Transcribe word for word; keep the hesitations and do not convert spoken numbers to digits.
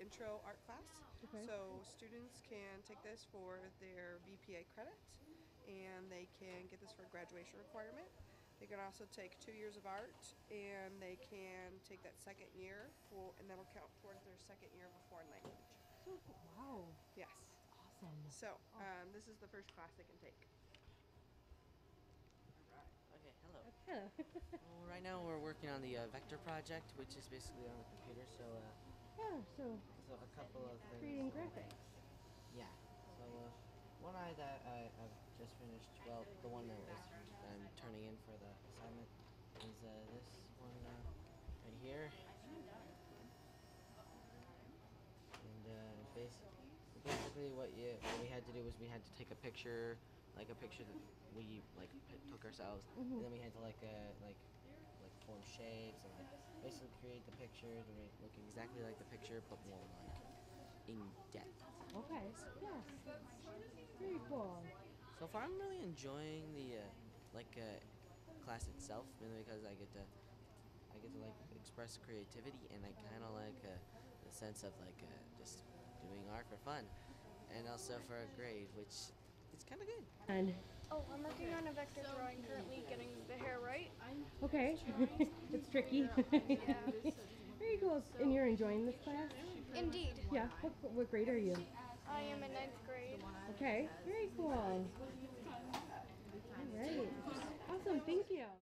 intro art class. Okay. So students can take this for their V P A credit, and they can get this for a graduation requirement. They can also take two years of art, and they can take that second year, for, and that'll count towards their second year of a foreign language. So wow. Yes. Awesome. So Oh. um, this is the first class they can take. Okay, hello. Hello. Well, right now we're working on the uh, vector project, which is basically on the computer. So, uh, Yeah. So so a couple of things. creating graphics. Yeah. So uh, one eye that I, I've just finished. Well, the one that was I'm turning in for the assignment is uh, this one uh, right here. And uh, basically, basically what you what we had to do was we had to take a picture, like a picture that we like p- took ourselves, Mhm. and then we had to like uh, like like form shapes and like basically create the picture to make it look exactly like the picture, but more like in depth. Okay. Yes. Very cool. So far, I'm really enjoying the uh, like uh, class itself, mainly because I get to I get to like express creativity, and I kind of like uh, the sense of like uh, just doing art for fun, and also for a grade, which is kind of good. And Oh, I'm working on a vector drawing currently, getting the hair right. okay. It's tricky. Yeah. Very cool. And you're enjoying this class? Indeed. Yeah. What, what grade are you? I am in ninth grade. Okay. Very cool. All right. Awesome. Thank you.